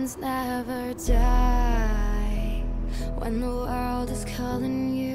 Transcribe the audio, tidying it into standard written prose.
never die when the world is calling you.